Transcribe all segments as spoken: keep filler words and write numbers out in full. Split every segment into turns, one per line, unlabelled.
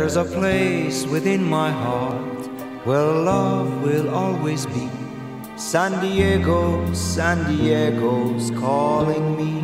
There's a place within my heart where love will always be. San Diego, San Diego's calling me.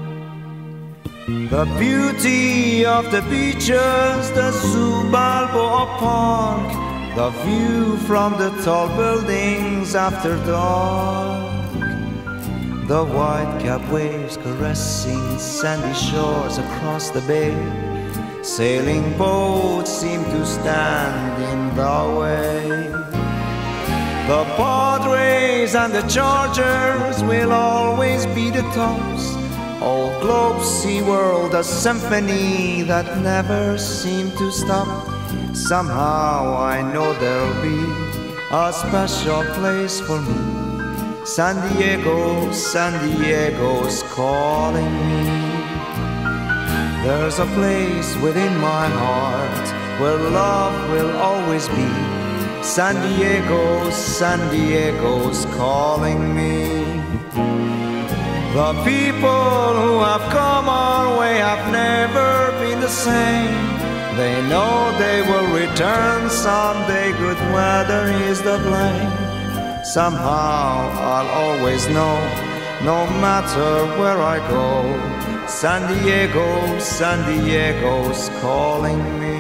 The beauty of the beaches, the Zoo Balboa Park, the view from the tall buildings after dark, the white-capped waves caressing sandy shores across the bay. Sailing boats seem to stand in the way. The Padres and the Chargers will always be the tops. Old Globe, SeaWorld, a symphony that never seemed to stop. Somehow I know there'll be a special place for me. San Diego, San Diego's calling me. There's a place within my heart where love will always be. San Diego, San Diego's calling me. The people who have come our way have never been the same. They know they will return someday, good weather is the blame. Somehow I'll always know, no matter where I go, San Diego, San Diego's calling me.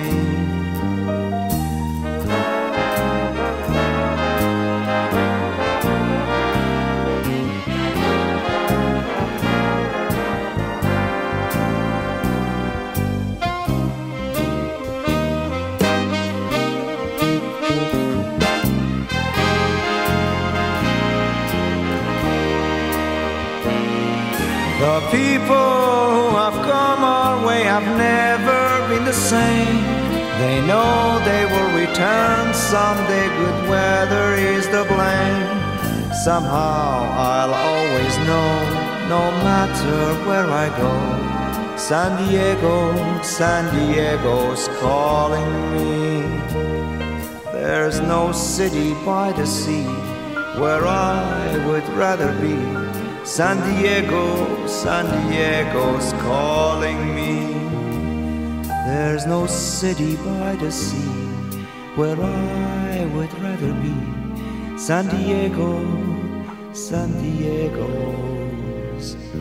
The people who have come our way have never been the same. They know they will return someday, good weather is the blame. Somehow I'll always know, no matter where I go, San Diego, San Diego's calling me. There's no city by the sea where I would rather be. San Diego, San Diego's calling me. There's no city by the sea where I would rather be. San Diego, San Diego's